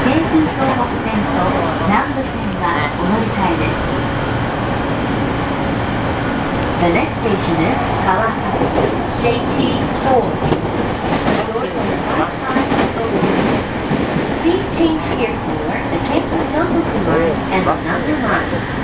京浜東北線と南武線はお乗り換えです。The next station is Kawasaki JT4. Doors on the right side will open. Please change here for the Keiko Tohoku line and the Nanda line.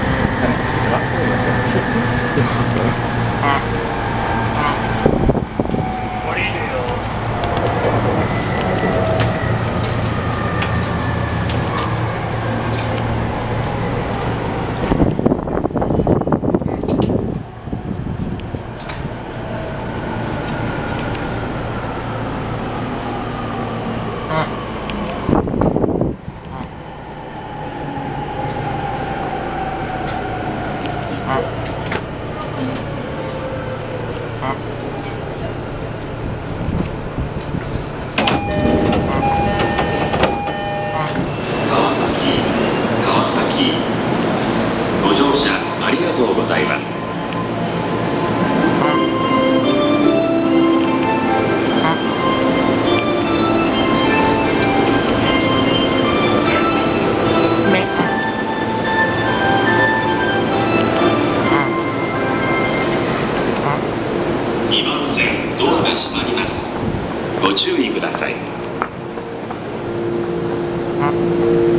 ご乗車ありがとうございます。2番線ドアが閉まります。ご注意ください。